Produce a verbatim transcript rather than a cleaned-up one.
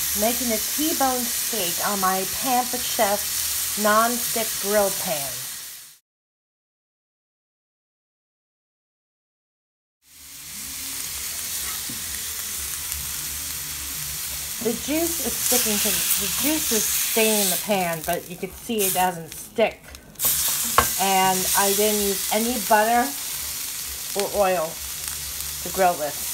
making a T-bone steak on my Pampered Chef non-stick grill pan. The juice is sticking to the, the juice is staining the pan, but you can see it doesn't stick. And I didn't use any butter or oil to grill this.